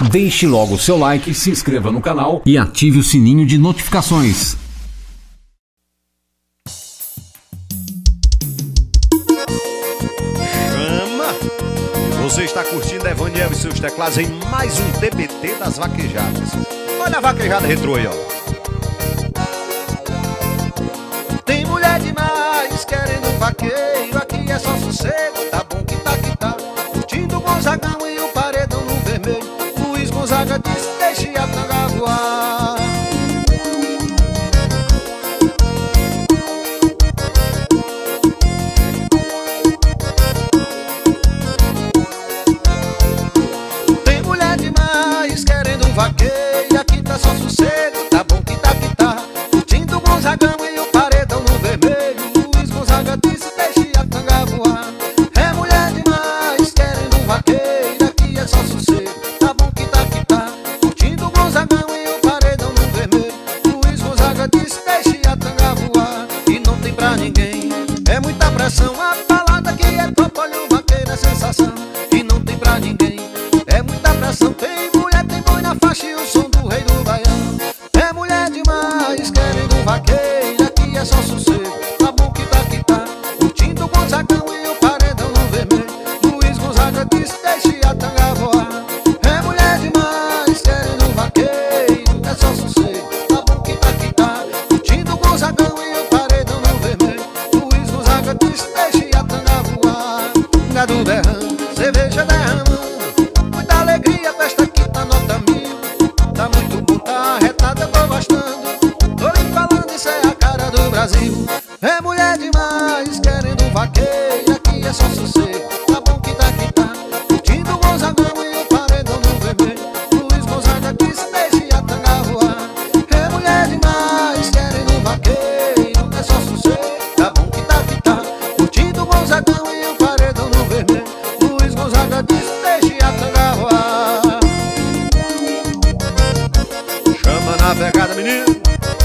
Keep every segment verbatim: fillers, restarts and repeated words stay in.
Deixe logo o seu like, se inscreva no canal e ative o sininho de notificações. Chama! Você está curtindo Evaniel e seus teclados em mais um T B T das vaquejadas. Olha a vaquejada retrô aí, ó. Tem mulher demais querendo vaqueiro, aqui é só sossego, tá bom que tá que tá. Curtindo o Gonzagão e o paredão no vermelho. Luiz Gonzaga disse, deixe a tanga voar. Tem mulher demais querendo vaqueiro, aqui tá só sossego, tá bom que tá que tá. Curtindo o Gonzagão e o paredão no vermelho. Luiz Gonzaga disse, deixe a tanga voar. É mulher demais querendo vaqueiro, aqui é só sossego, tá bom que tá que tá. Curtindo o Gonzagão e o paredão no vermelho. Luiz Gonzaga disse, deixe a tanga voar. E não tem pra ninguém, é muita pressão. A balada que é top, olha o vaqueiro, é sensação. E não tem pra ninguém, é muita pressão. Tem mulher, tem boi na faixa e o som do rei do baião. É mulher demais querendo vaqueiro, aqui é só sossego, tá bom que tá que tá. Curtindo o Gonzagão e o paredão no vermelho. Luiz Gonzaga disse, deixe a tanga voar. É mulher demais querendo vaqueiro, é só sossego, tá bom que tá que tá. Curtindo o Gonzagão e o paredão no vermelho. Luiz Gonzaga disse, deixe a tanga voar. Gado berrando, cerveja derramando, muita alegria, festa aqui tá nota mil. Tá muito bom, tá arretado, eu tô gostando. Tô lhe falando, isso é a cara do Brasil. É mulher demais querendo vaqueiro, aqui é só sossego, tá bom que tá que tá. Curtindo o Gonzagão e o paredão no vermelho. Luiz Gonzaga disse, deixe a tanga voar. É mulher demais querendo vaqueiro, é só sossego, tá bom que tá que tá. Curtindo o Gonzagão e o paredão no vermelho. Luiz Gonzaga disse, deixe a tanga voar. Chama na pegada, menino.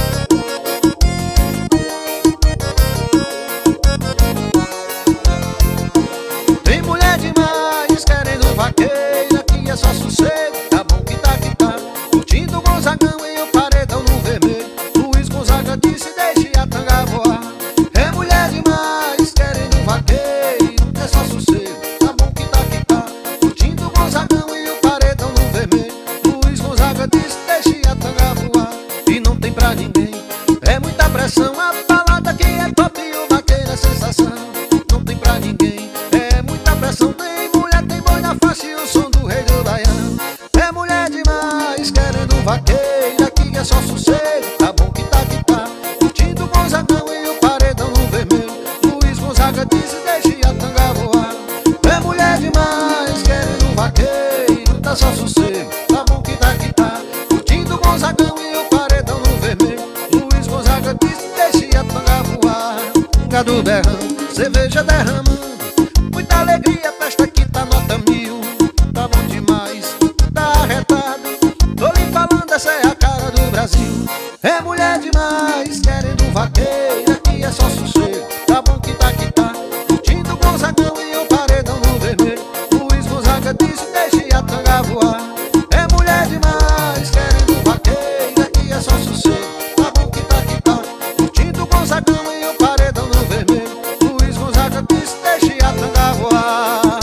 Tem mulher demais querendo vaqueiro, aqui é só sossego, tá bom que tá que tá. Curtindo o Gonzagão e o paredão no vermelho. Luiz Gonzaga disse, deixe a tanga voar. É mulher demais querendo vaqueiro, é só sossego, tá bom que tá que tá. Curtindo o Gonzagão e o paredão no vermelho. Luiz Gonzaga disse, deixe a tanga voar. E não tem pra ninguém, é muita pressão. A balada que é top e o vaqueiro é sensação. Não tem pra ninguém, é muita pressão. Tem mulher, tem boi na faixa e o som do rei do baião. É mulher demais querendo vaqueiro, aqui é só sossego, tá bom que tá que tá. Curtindo o Gonzagão e o paredão no vermelho. Luiz Gonzaga disse, deixe a tanga voar. É mulher demais querendo vaqueiro, tá só sossego, tá bom que tá que tá. Curtindo o Gonzagão e o paredão no vermelho. Luiz Gonzaga disse, deixe a tanga voar. Gado berrando, cerveja derramando, muita alegria, festa aqui tá nota mil. Tá bom demais, tá arretado, tô lhe falando, essa é a cara do Brasil. É mulher demais querendo vaqueiro, aqui é só sossego, tá bom que tá que tá. Curtindo o Gonzagão e o paredão no vermelho. Luiz Gonzaga disse, deixe a tanga voar. É mulher demais querendo vaqueiro, aqui é só sossego, tá bom que tá que tá. Curtindo o Gonzagão e o paredão no vermelho. Luiz Gonzaga disse, deixe a tanga voar.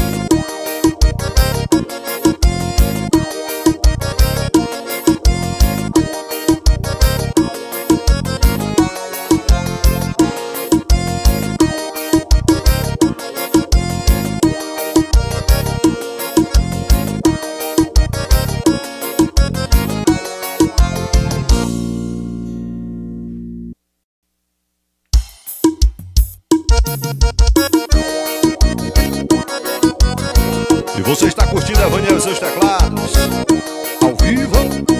E você está curtindo Evaniel e seus teclados ao vivo.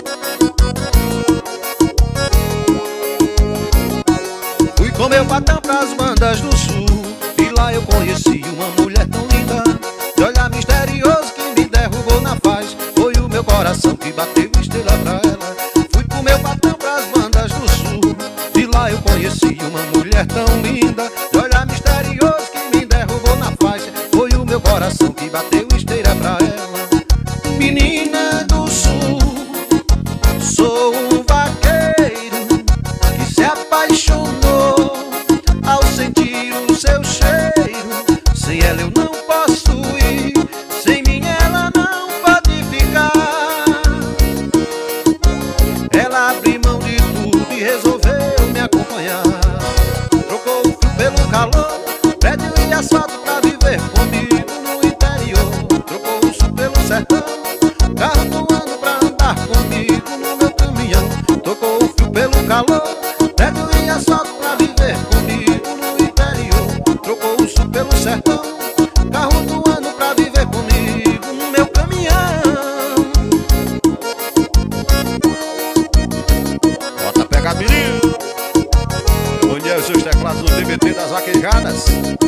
Fui com meu patrão pras bandas do sul, e lá eu conheci uma mulher tão linda, de olhar misterioso que me derrubou na paz. Foi o meu coração que bateu estrela pra ela. Fui com meu patrão pras bandas do sul, e lá eu conheci uma mulher tão linda, de olhar misterioso que me derrubou na faixa. Foi o meu coração que bateu esteira pra ela. Menina do carro do ano pra andar comigo no meu caminhão. Trocou o fio pelo calor, prédio e asfalto pra viver comigo no interior. Trocou o sul pelo sertão, carro do ano pra viver comigo no meu caminhão. Bota pega menino. Onde é os seus teclados do T B T das vaquejadas?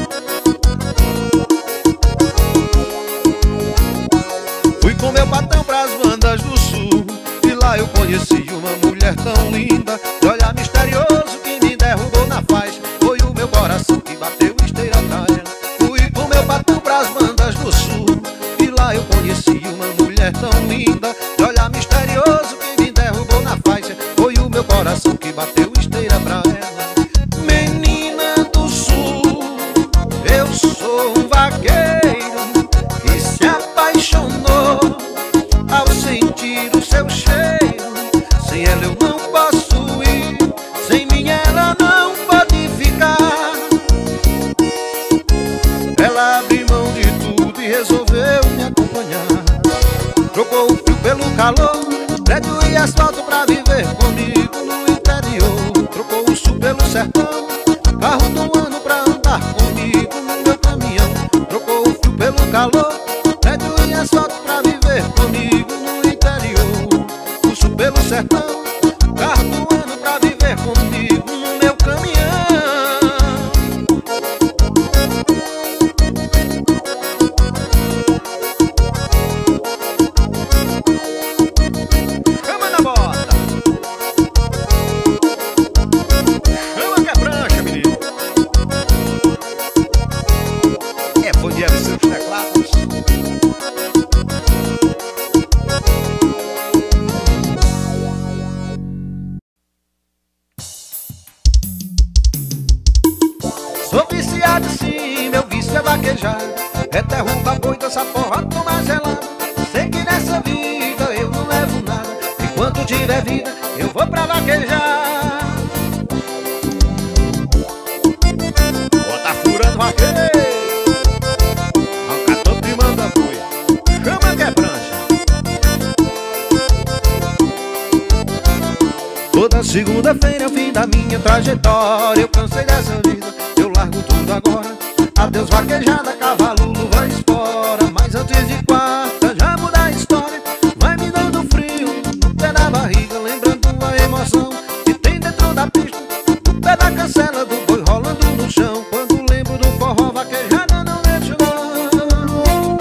Fui com meu patrão pras bandas do sul, e lá eu conheci uma mulher tão linda, de olhar misterioso que me derrubou na faixa. Foi o meu coração que bateu esteira pra ela. Fui com meu patrão pras bandas do sul, e lá eu conheci uma mulher tão linda, de olhar misterioso que me derrubou na faixa. Foi o meu coração que bateu esteira pra ela. Menina do sul, eu sou um vaqueiro que se apaixonou ao sentir o seu cheiro. Sem ela eu não posso ir, sem mim ela não pode ficar. Ela abriu mão de tudo e resolveu me acompanhar. Trocou o fio pelo calor, prédio e asfalto pra viver comigo no interior. Trocou o sul pelo sertão, carro do ano pra andar comigo no meu caminhão. Trocou o fio pelo calor, prédio e asfalto pra viver comigo no interior. O sul pelo sertão, carro do ano pra viver comigo no meu caminhão. Chama na bota, chama que é prancha, menino. É onde é os seus teclados? Sou viciado sim, meu vício é vaquejar. É derruba boi, dança porra, toma gelada. Sei que nessa vida eu não levo nada. Enquanto tiver vida, eu vou pra vaquejar. Bota furando vaqueiro. Arranca todo e manda boi. Chama que é prancha. Toda segunda-feira é o fim da minha trajetória. Eu cansei dessa vida, eu largo tudo agora. Adeus vaquejada, cavalo, luva, espora. Mas antes de quarta já muda a história. Vai me dando frio no pé da barriga, lembrando a emoção que tem dentro da pista. No pé da cancela do boi rolando no chão. Quando lembro do forró, vaquejada não deixo não.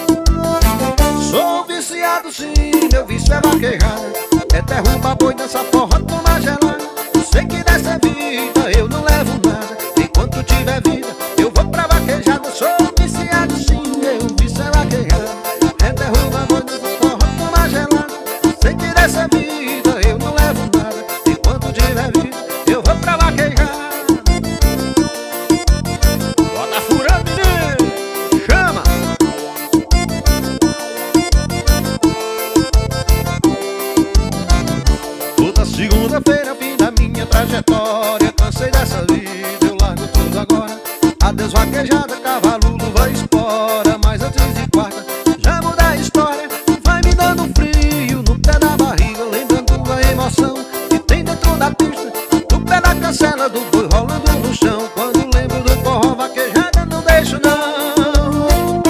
Sou viciado sim, meu vício é vaquejada. É derruba boi, dança forró, toma gelada. Sei que dessa vida eu não levo nada. Enquanto tiver vida, eu vou pra vaquejada. Sou viciado sim, meu vício é vaquejada. É derruba boi, dança forró, toma gelada. Sei que dessa vida eu não levo nada. Enquanto tiver vida, eu vou pra vaquejada. Bota furando, menino. Chama! Toda segunda-feira é o fim da minha trajetória. Cansei dessa vida, eu largo tudo agora. Adeus vaquejada, cavalo, luva, espora. Mas antes de quarta já muda a história. Vai me dando frio no pé da barriga, lembrando a emoção que tem dentro da pista. No pé da cancela do boi rolando no chão. Quando lembro do forró, vaquejada não deixo não.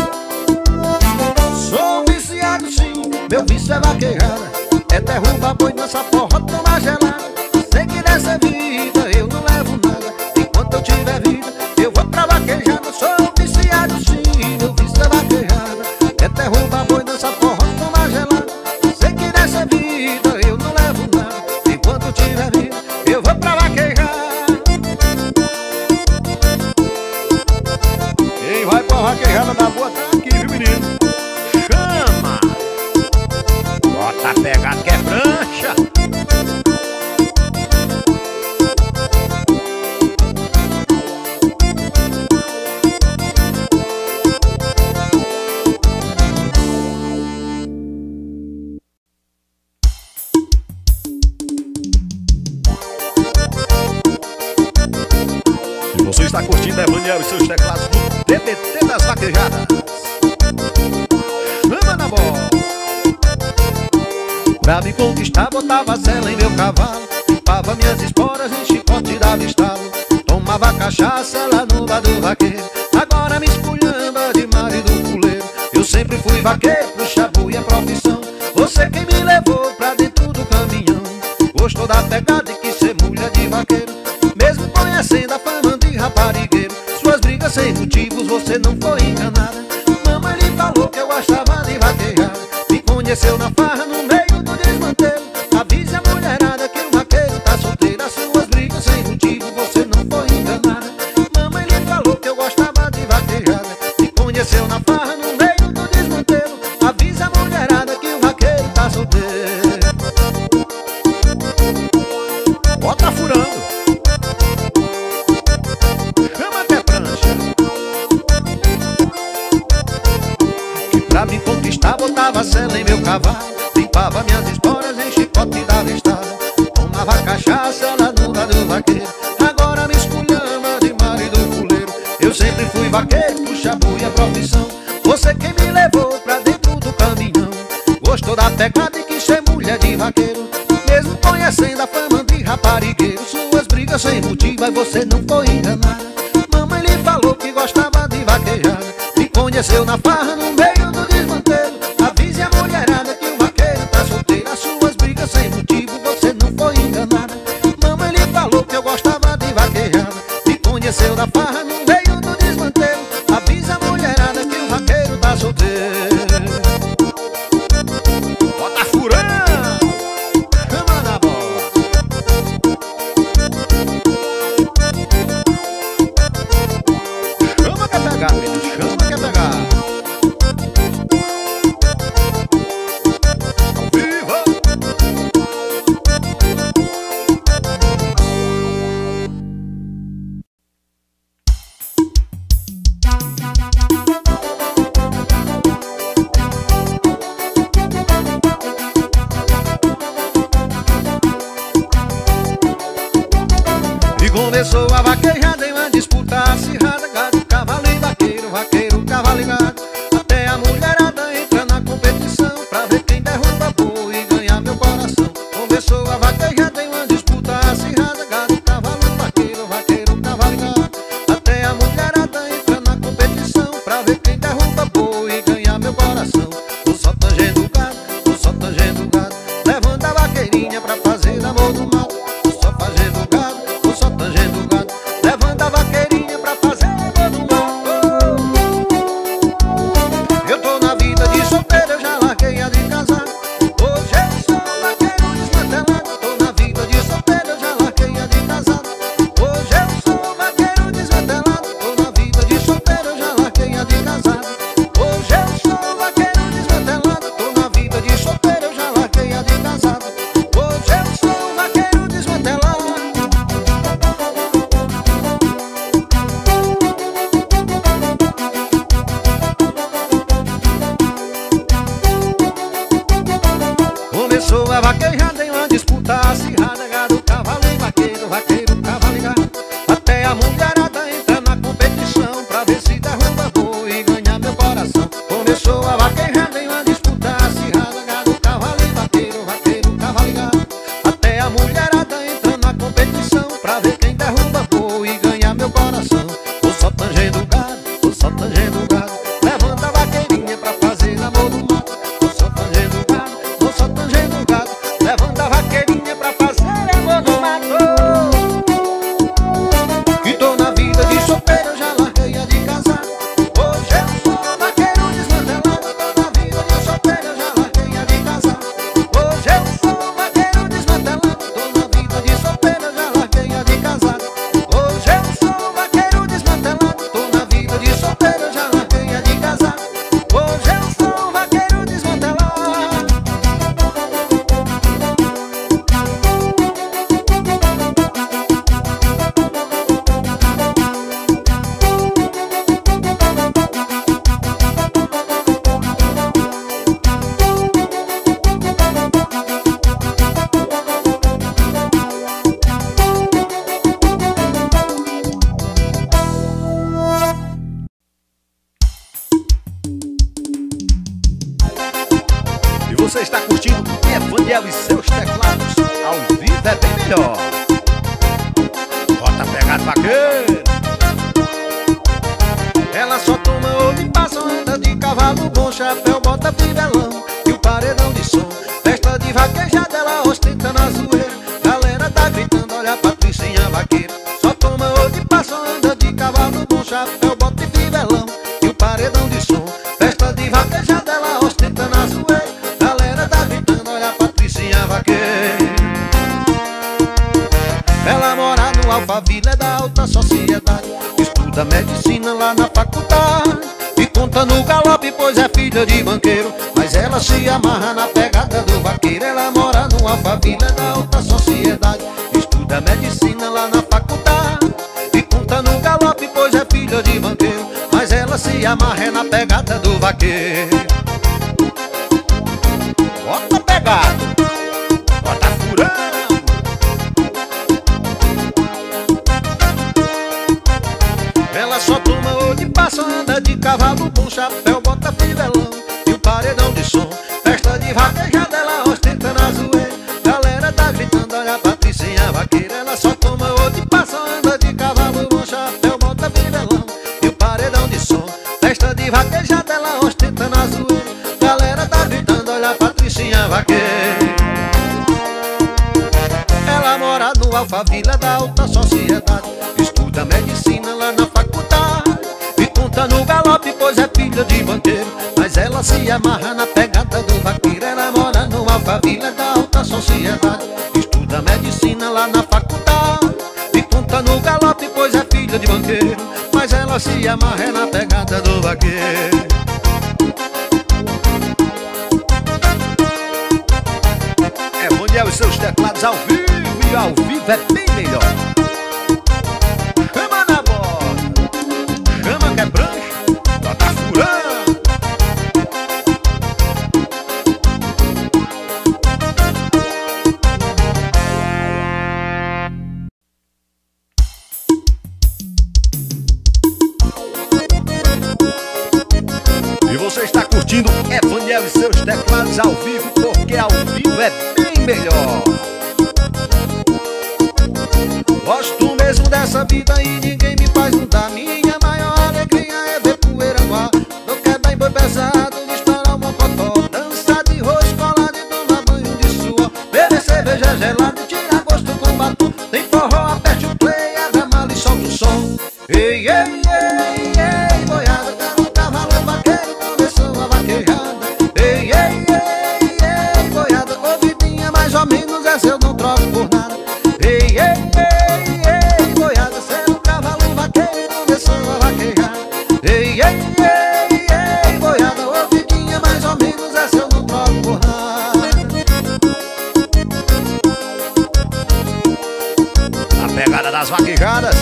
Sou viciado sim, meu vício é vaquejada. É derruba boi, dança forró, toma gelada. Sei que nessa vida eu não levo nada. Enquanto eu tiver vida, eu vou pra vaquejada. Sou viciado sim, meu vício é vaquejada. É derruba boi, dança forró, toma gelada. Sei que nessa vida eu não levo nada. Enquanto eu tiver vida, eu vou pra vaquejada. Quem vai pra vaquejada da boa tá aqui, viu, menino? Chama! Bota pegado que é prancha. E você está curtindo Evaniel e seus teclados do T B T das vaquejadas. Chama na bola. Pra me conquistar botava sela em meu cavalo, limpava minhas esporas em chicote dava estalo. Tomava cachaça lá no bar do vaqueiro, agora me esculhamba de marido fuleiro. Eu sempre fui vaqueiro, puxa boi é profissão. Você quem me levou pra dentro do caminhão. Gostou da pegada e quis ser mulher de vaqueiro, mesmo conhecendo a fama de raparigueiro. Suas brigas sem motivos, você não foi enganada. Mamãe lhe falou que eu gostava de vaquejar. Me conheceu na farra, no meio do desmantelo. Avise a mulherada que o vaqueiro tá solteiro. As suas brigas sem motivo, você não foi enganada. Mamãe lhe falou que eu gostava de vaquejada. Me conheceu na farra, no meio do desmantelo. Avise a mulherada que o vaqueiro tá solteiro. Bota furando. Chama que é prancha. Que pra me conquistar botava sela em meu cavalo, limpava minhas esporas em chicote e dava estado. Tomava cachaça lá no bar do vaqueiro, agora me esculhamba de marido fuleiro. Eu sempre fui vaqueiro, puxa boi é profissão. Você quem me levou pra dentro do caminhão. Gostou da pegada e quis ser mulher de vaqueiro, mesmo conhecendo a fama de raparigueiro. Suas brigas sem motivo, aí você não foi enganada. Mamãe lhe falou que gostava de vaquejada. Me conheceu na farra, no meio do desmantelo. Avise a mulherada que o vaqueiro tá solteiro. As suas brigas sem motivo, você não foi enganada. Mamãe lhe falou que eu gostava de vaquejada. Me conheceu na farra, no meio do desmantelo. Avise a mulherada que o vaqueiro tá solteiro. Bota furando. Chama na bola. Chama que é pegar, menino. Chama que é pegar. Ao vivo. E começou a vaquejada em uma disputa acirrada. Gado, cavalo e vaqueiro, vaqueiro, cavalo e gado. Até a mulherada entra na competição pra ver quem derruba boi e ganhar meu coração. Começou a vaquejada em uma disputa acirrada. Gado, cavalo e vaqueiro, vaqueiro, cavalo e gado. Até a mulherada entra na competição pra ver quem derruba boi e ganhar meu coração. Tô só tangendo o gado, tô só tangendo o gado, levando a vaqueirinha pra fazer amor no mato. Tô só fazendo o gado, tô só tangendo o gado, levando a vaqueirinha pra fazer amor no mato. Eu tô na vida de solteiro, eu já larguei a de casar. Hoje eu sou vaqueiro desmantelado. Tô na vida de solteiro, eu já larguei a de casado. Hoje eu sou vaqueiro desmantelado. Tô na vida de solteiro, eu já larguei a de casado. Hoje eu sou vaqueiro desmantelado. Tô na vida de solteiro, eu já larguei a de casado. Hoje eu sou vaqueiro desmantelado. Começou a vaquejada em uma disputa acirrada. Gado, cavalo e vaqueiro, vaqueiro, cavalo e gado. Até a mulherada entra na competição pra ver se derruba boi e ganhar meu coração. Começou a vaquejada em uma disputa acirrada. Gado, cavalo e vaqueiro, vaqueiro, cavalo e gado. Até a mulherada entra na competição pra ver quem derruba boi e ganhar meu coração. Tô só tangendo o gado, tô só tangendo o gado, levando a vaqueirinha pra fazer amor no mato. Tô só tangendo o gado, tô só tangendo o gado, levando a vaqueirinha pra fazer amor no mato. Você está curtindo Evaniel e seus teclados. Ao vivo é bem melhor. Bota pegado vaqueiro. Ela só toma ouro e passa, anda de cavalo bom, chapéu, bota fivelão e o paredão de som. Festa de vaquejada, ela ostenta na zoeira. Galera tá gritando, olha a Patricinha vaqueira. Só toma ouro e passa, anda de cavalo bom, chapéu, bota fivelão e o paredão de som. Festa de vaquejada, ela ostenta na zoeira. Galera tá gritando, olha a Patricinha vaqueira. Ela mora no Alphaville, é da alta sociedade, estuda medicina lá na faculdade e conta no galope, pois é filha de banqueiro. Mas ela se amarra na pegada do vaqueiro. Ela mora no Alphaville, é da alta sociedade, estuda medicina lá na faculdade e conta no galope, pois é filha de banqueiro. Mas ela se amarra na pegada do vaqueiro. Bota pegado, bota furão. Ela só toma ouro e passa, anda de cavalo bom, chapéu, bota fivelão e o paredão de som. Festa de vaquejada, ela ostenta na zoeira. Galera tá gritando, olha a Patricinha vaqueira. Ela só toma ouro e passa, anda de cavalo bom, chapéu, bota fivelão e o paredão de som. Festa de vaquejada, ela ostenta na zoeira. Galera tá gritando, olha a Patricinha vaqueira. Ela mora no Alphaville, é da alta sociedade, estuda medicina lá na faculdade e conta no galope, pois é filha de banqueiro. Mas ela se amarra na pegada do vaqueiro. Ela mora no Alphaville, é da alta sociedade, estuda medicina lá na faculdade e conta no galope, pois é filha de banqueiro. Mas ela se amarra na pegada do vaqueiro. Evaniel e seus teclados ao vivo, e ao vivo é bem melhor. Chama na bola, chama que é prancha, bota furão. E você está curtindo Evaniel e seus teclados ao vivo, porque ao vivo é bem melhor. Gosto mesmo dessa vida e ninguém me faz mudar. Minha maior alegria é ver poeira no ar. Não quer bem boi pesado, estourar o mocotó, dançar de rosto colado e tomar banho de suor. Beber cerveja gelada e tirar gosto com batom. Tem forró, aperte o play, abre a mala e solta o som. Ei, ei, ei, ei, boiada, tá no cavalo vaqueiro, começou a vaquejada. Ei, ei, ei, ei, boiada, ouvidinha mais ou menos, essa eu não troco por nada. Ei, ei, ei, boiada, cê no cavalo vaqueiro, começou a vaquejar. Ei, ei, ei, ei, boiada, ouvidinha mais ou menos, essa eu não troco por nada. A pegada das vaquejadas.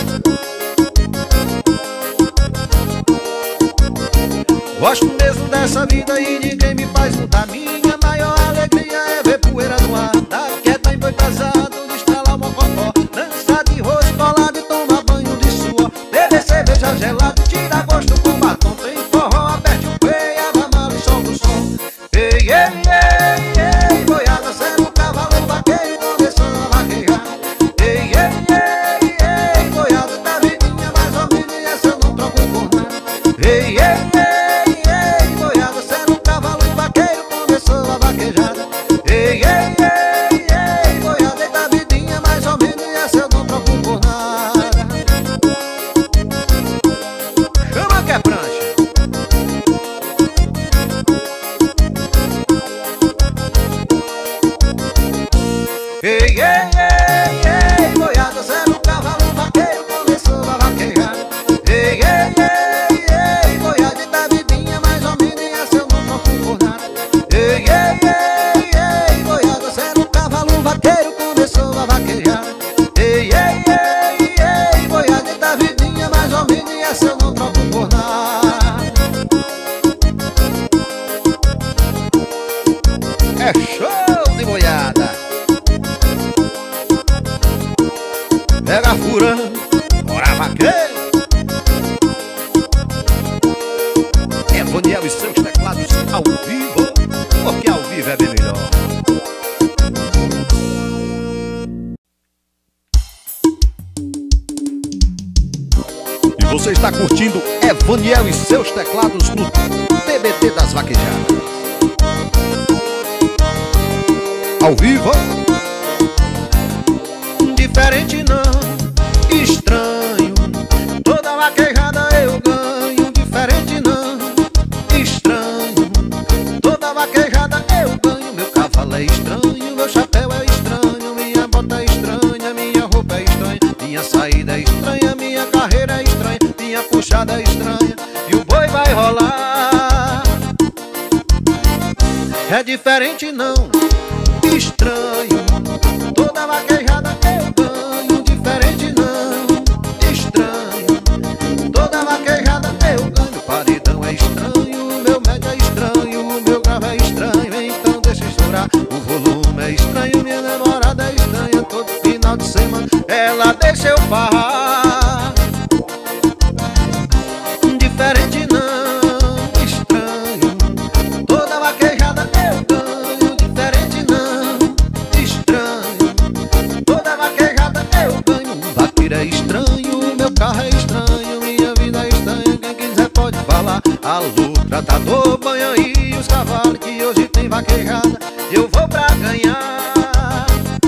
Gosto mesmo dessa vida e ninguém me faz mudar. Minha maior alegria é ver poeira no ar. Tá quieta em boi pesado, estralar o mocotó, dançar de rosto colado e tomar banho de suor. Beber cerveja gelada e tirar gosto com batom. Tem forró, aperte o play, abre a mala e solta o som. Ei, ei, ei, ei, boiada, cê no cavalo vaqueiro, começou a vaquejar. Ei, ei, ei, ei, boiada, tá vidinha mais ou menos e essa eu não troco por nada. Ei, ei, ei, boiada, cê no cavalo vaqueiro, começou a vaquejada. Ei, ei, ei, ei, boiada, tá vidinha mais ou menos e essa eu não troco por nada. Chama que é prancha. Ei, ei, ei, ei, boiada, cê no cavalo vaqueiro, começou a vaquejar. Ei, ei, ei, ei, boiada, tá vidinha mais ou menos e essa eu não troco por nada. Ei, ei, ei, ei, boiada, cê no cavalo vaqueiro, começou a vaquejar. Ei, ei, ei, ei, boiada, tá vidinha mais ou menos e essa eu não troco por nada. É show de boiada. Pega furando, Bora vaqueiro. Evaniel e seus teclados ao vivo, porque ao vivo é bem melhor. E você está curtindo Evaniel e seus teclados no T B T das Vaquejadas. Ao vivo. Diferente não, estranho, toda vaquejada eu ganho. Diferente não, estranho, toda vaquejada eu ganho. Meu cavalo é estranho, meu chapéu é estranho, minha bota é estranha, minha roupa é estranha, minha saída é estranha, minha carreira é estranha, minha puxada é estranha e o boi vai rolar. É diferente não, estranho, toda vaquejada eu ganho. Diferente não, estranho, toda vaquejada eu ganho. Paredão é estranho, meu médio é estranho, meu grave é estranho, então deixa estourar. O volume é estranho, minha namorada é estranha. Todo final de semana ela deixa eu farrar. Diferente não, estranho, toda vaquejada eu ganho. Diferente não, estranho, toda vaquejada eu ganho. Vaqueiro é estranho, meu carro é estranho, minha vida é estranha. Quem quiser pode falar. Alô, tratador, banha aí os cavalos que hoje tem vaquejada, eu vou pra ganhar.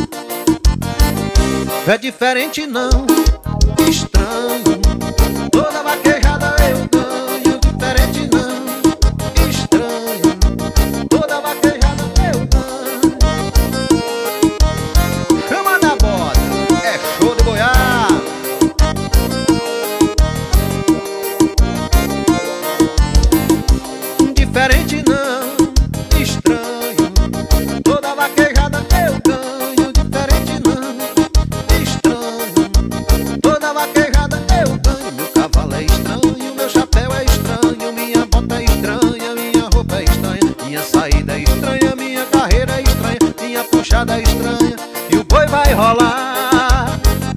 É diferente não, estranho, toda vaquejada eu ganho. Diferente não, estranho, toda vaquejada eu ganho. Chama na bota, é show de boiada. Diferente não, estranho, toda vaquejada eu ganho. Diferente não, estranho, toda vaquejada eu ganho. Meu cavalo é estranho, meu chapéu é estranho, minha bota é estranha, minha roupa é estranha, minha saída é estranha, minha carreira é estranha, minha puxada é estranha e o boi vai rolar.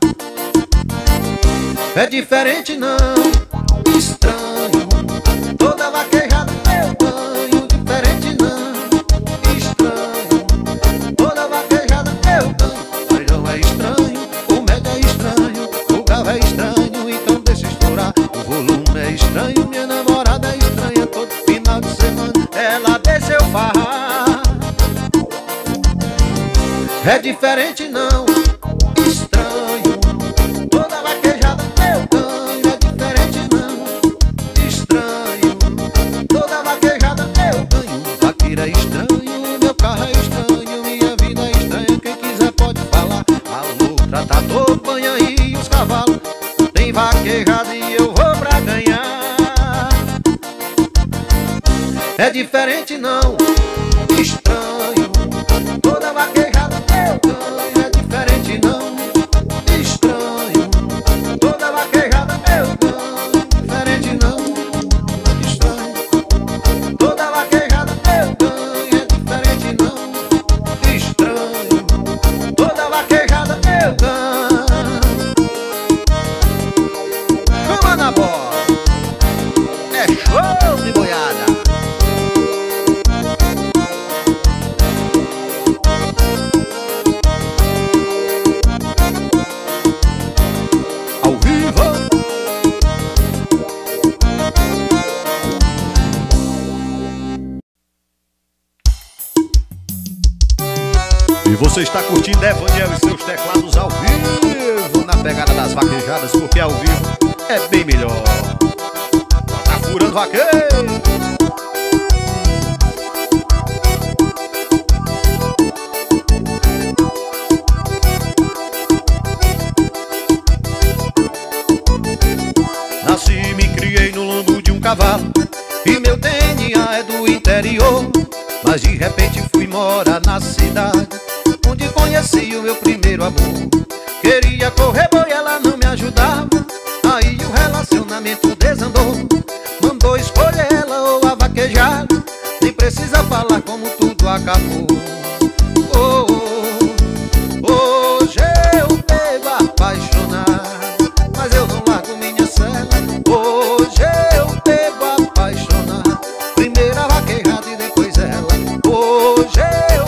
É diferente não, estranho, toda vaquejada eu ganho. Diferente não, estranho, toda vaquejada eu ganho. Paredão é estranho, o médio é estranho, o grave é estranho, então deixa estourar. O volume é estranho, minha namorada é estranha. Todo final de semana ela deixa eu farrar. É diferente não, estranho, toda vaquejada eu ganho. É diferente não, estranho, toda vaquejada eu ganho. Vaqueiro é estranho, meu carro é estranho, minha vida é estranha. Quem quiser pode falar. Alô, tratador, banha aí os cavalos, tem vaquejada e eu vou pra ganhar. É diferente não, estranho, toda vaquejada eu ganho. É diferente não, estranho, toda vaquejada eu ganho. Diferente não, estranho, toda vaquejada eu ganho. É diferente não, estranho, toda vaquejada eu ganho. Chama na bola, é show de boiada. Ao vivo. E você está curtindo Evaniel e seus teclados ao vivo, na pegada das vaquejadas, porque ao vivo é bem melhor. Tá furando vaqueiro. Nasci e me criei no lombo de um cavalo, e meu D N A é do interior. Mas de repente fui morar na cidade, onde conheci o meu primeiro amor. Queria correr boi, ela não me ajudava, aí o relacionamento desandou. Mandou escolher ela ou a vaquejada, nem precisa falar como tudo acabou. Oh, oh, hoje eu bebo apaixonado, mas eu não largo minha cela. Hoje eu bebo apaixonado, primeiro a vaquejada e depois ela. Hoje eu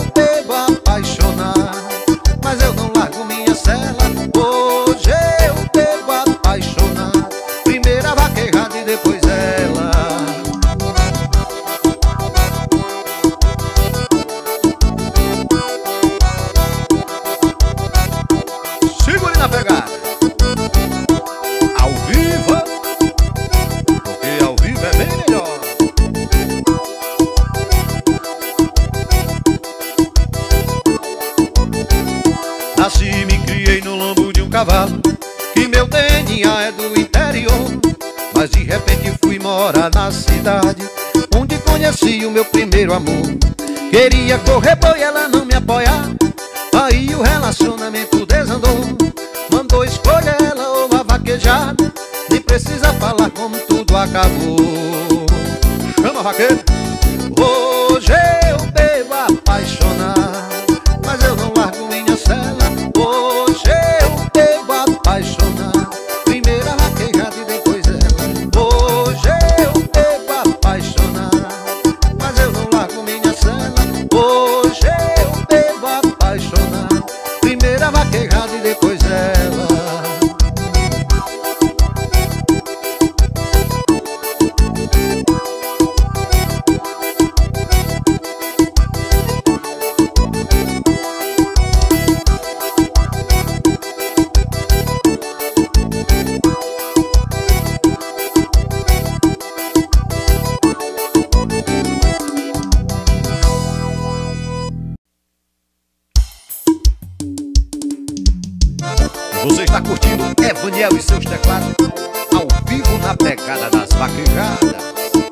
Nasci e me criei no lombo de um cavalo, que meu D N A é do interior. Mas de repente fui morar na cidade, onde conheci o meu primeiro amor. Queria correr boi, ela não me apoiar, aí o relacionamento desandou. Mandou escolher ela ou a vaquejada, nem precisa falar como tudo acabou. Chama vaqueiro. Hoje eu bebo apaixonado, mas eu não largo minha cela. Hoje eu bebo apaixonado, primeira vaquejada e depois ela. Hoje eu bebo apaixonado, mas eu não largo minha cela. Hoje eu bebo apaixonado, primeira vaquejada e depois ela. Você está curtindo Evaniel e seus teclados, ao vivo na pegada das vaquejadas.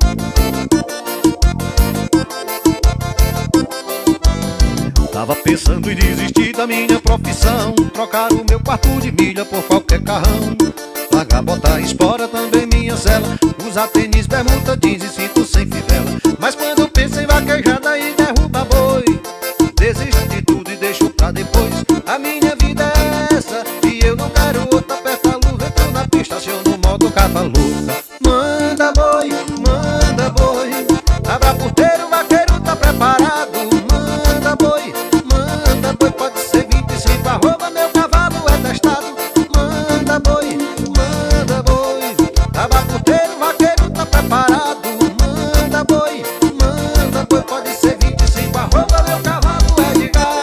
Tava pensando em desistir da minha profissão, trocar o meu quarto de milha por qualquer carrão, largar, botar espora, também minha cela, usar tênis, bermuda, jeans e cinto sem fivela. Mas quando eu penso em vaquejada e derruba boi, desisto de tudo e deixo pra depois. A minha vida é essa e eu não quero outra. Aperta a luva, entro na pista, aciono no modo capa louca. Manda boi, manda boi, abra porteiro, o vaqueiro tá preparado. Manda boi, manda boi, pode ser vinte e cinco, arroba, meu cavalo é testado. Manda boi, manda boi, abra porteiro, o vaqueiro tá preparado. Manda boi, manda boi, pode ser vinte e cinco, arroba, meu cavalo é de gás.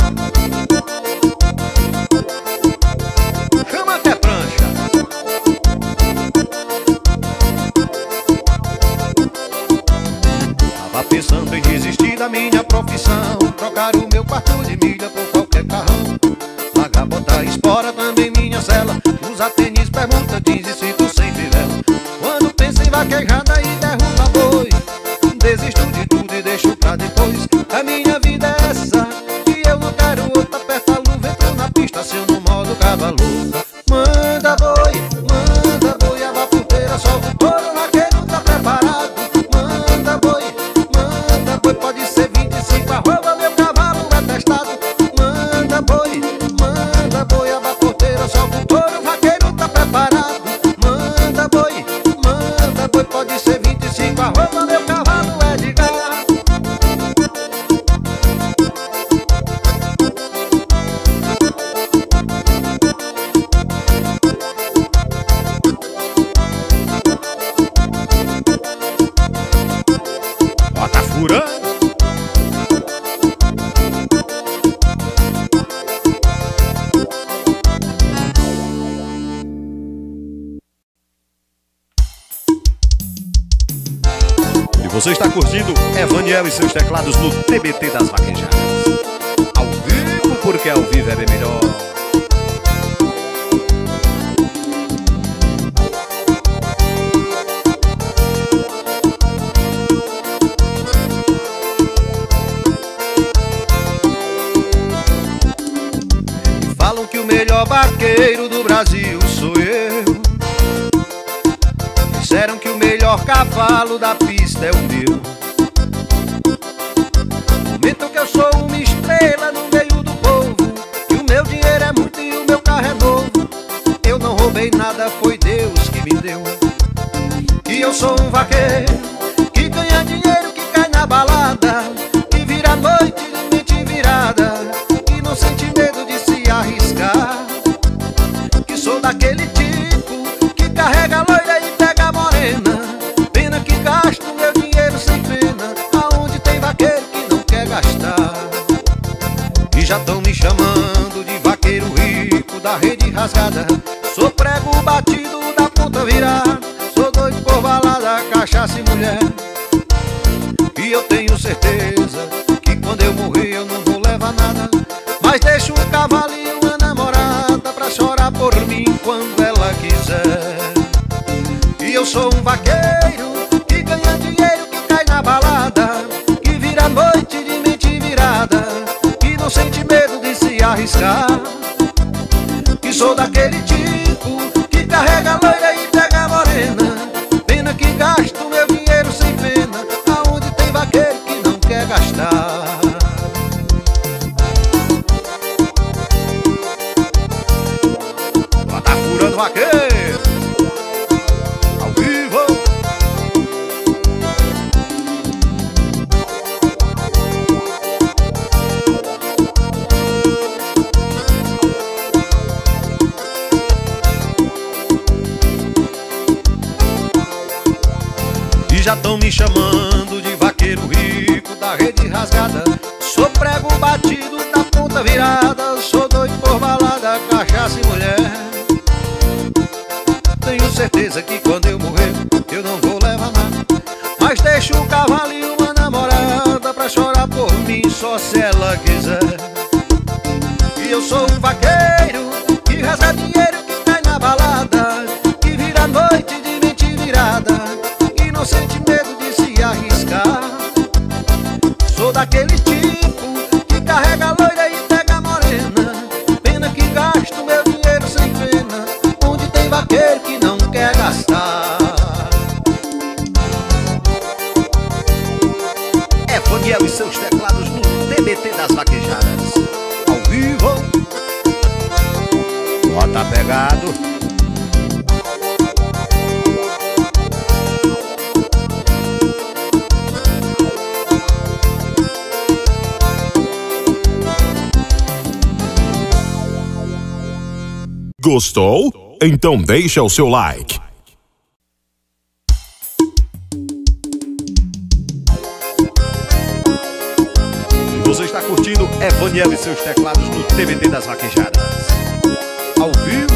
Chama que é prancha. Tava pensando em desistir da minha profissão, trocar o meu quarto de milha por qualquer carrão, largar, botar espora, também minha cela, usar tênis, bermuda, jeans e cinto sem fivela. Quando penso em vaquejada e derruba boi, desisto de tudo e deixo pra depois. A minha vida é essa e eu não quero outra. Aperta a luva, entro na pista, aciono no modo cavalo louca. Manda boi, manda boi, a porteira, solta o touro, o vaqueiro tá preparado. Manda boi, manda boi, pode ser vinte e cinco, arroba, meu cavalo é testado. Manda boi, manda boi, a porteira, solta o touro, o vaqueiro tá preparado. Manda boi, manda boi, pode ser vinte e cinco, arroba, meu cavalo é de gás. Bota furando. E você está curtindo Evaniel e seus teclados no T B T das vaquejadas, ao vivo, porque ao vivo é bem melhor. Falam que o melhor vaqueiro do Brasil sou eu. Disseram que o melhor cavalo da pista é o meu. Comentam que eu sou uma estrela no meio do povo, que o meu dinheiro é muito e o meu carro é novo. Eu não roubei nada, foi Deus que me deu. E eu sou um vaqueiro que ganha dinheiro, que cai na balada, que vira noite de mente virada, que não sente medo de se arriscar. Que sou daquele tipo que carrega a loira e pega a morena. Pena que gasto meu dinheiro sem pena, aonde tem vaqueiro que não quer gastar. E já tão me chamando de vaqueiro rico da rede rasgada. Sou prego batido da ponta virada, sou doido por balada, cachaça e mulher. E eu tenho certeza que quando eu morrer eu não vou levar nada, mas deixo um cavalinho quiser. E eu sou um vaqueiro que ganha dinheiro, que cai na balada, que vira noite de mente virada, que não sente medo de se arriscar. Que sou daquele tipo que carrega loira e pega morena. Pena que gasto meu dinheiro sem pena, aonde tem vaqueiro que não quer gastar. Tá furando vaqueiro ao vivo. E já tão me chamando de vaqueiro rico da rede rasgada. Sou prego batido da ponta virada, sou doido por balada, cachaça e mulher. Tenho certeza que quando eu morrer eu não vou levar nada, mas deixo o cavalo e uma namorada pra chorar por mim só se ela quiser. E eu sou um vaqueiro que rasga dinheiro, que cai na balada, que vira noite de mente virada, que não sente medo de se arriscar. Sou daquele tipo que carrega loira e pega morena. Pena que gasto meu dinheiro sem pena, onde tem vaqueiro que não quer gastar. É Faniel e seus teclados no T B T das Vaquejadas ao vivo. Bota pegado. Gostou? Então deixa o seu like. Você está curtindo Evaniel e seus teclados no T B T das Vaquejadas ao vivo.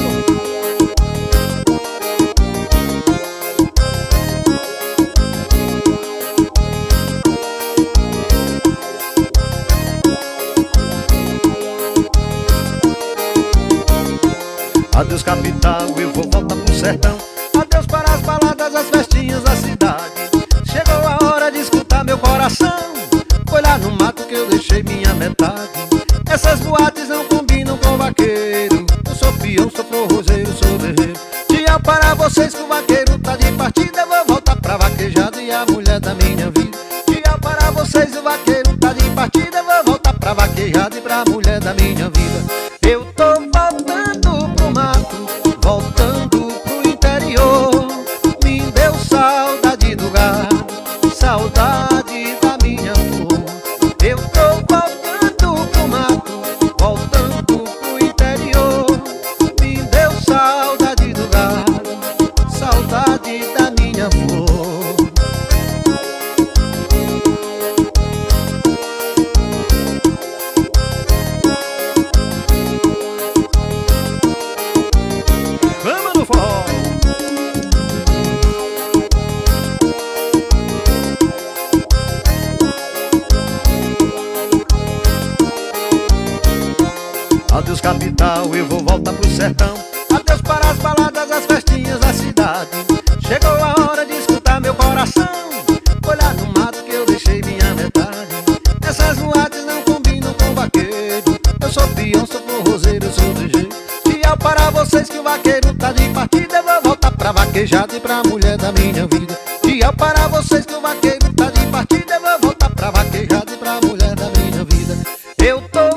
Adeus capital, eu vou voltar pro sertão. Adeus para as baladas, as festinhas da cidade. Chegou a hora de escutar meu coração. Foi lá no mato que eu deixei minha metade. Essas boates não combinam com vaqueiro. Eu sou peão, sou forrozeiro, sou guerreiro. Tchau para vocês que o vaqueiro tá de partida. Eu vou voltar pra vaquejada e a mulher da minha vida. Tchau para vocês, o vaqueiro tá de partida. Eu vou voltar pra vaquejada e pra mulher da minha vida. Eu tô voltando pro mato, voltando pro interior. Me deu saudade do gado, saudade da minha flor. Eu tô voltando pro mato, voltando pro interior. Me deu saudade do gado, saudade da minha flor. Vamos no forró. Adeus capital, eu vou voltar pro sertão. Adeus para as baladas, as festinhas da cidade. Chegou a hora de escutar meu coração. Foi lá no mato que eu deixei minha metade. Essas boates não combinam com vaqueiro. Eu sou peão, sou forrozeiro, eu sou D J. Tchau para vocês que o vaqueiro tá de partida. Eu vou voltar pra vaquejada e pra mulher da minha vida. Tchau para vocês que o vaqueiro tá de partida. Eu vou voltar pra vaquejada e pra mulher da minha vida. Eu tô